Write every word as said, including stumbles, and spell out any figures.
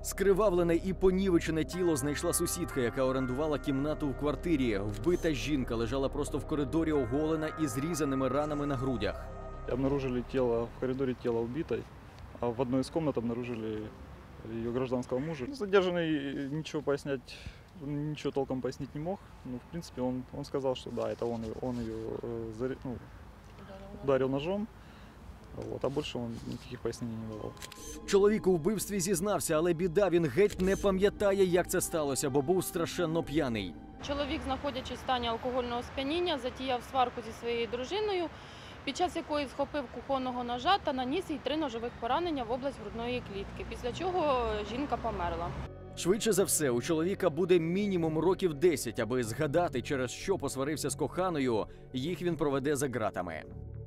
Скривавлене і понівечене тіло знайшла сусідка, яка орендувала кімнату в квартирі. Вбита жінка лежала просто в коридорі, оголена і зрізаними ранами на грудях. Обнаружили тело, в коридоре тело убитой, а в одной из комнат обнаружили ее гражданского мужа. Задержанный ничего пояснять, ничего толком пояснить не мог. Ну, в принципе, он, он сказал, что да, это он, он ее э, заре, ну, ударил ножом. Вот, а більше він ніяких пояснень не давав. Чоловік у вбивстві зізнався, але біда, він геть не пам'ятає, як це сталося, бо був страшенно п'яний. Чоловік, знаходячись в стані алкогольного сп'яніння, затіяв сварку зі своєю дружиною, під час якої схопив кухонного ножа та наніс їй три ножових поранення в область грудної клітки, після чого жінка померла. Швидше за все, у чоловіка буде мінімум років десять, аби згадати, через що посварився з коханою, їх він проведе за ґратами.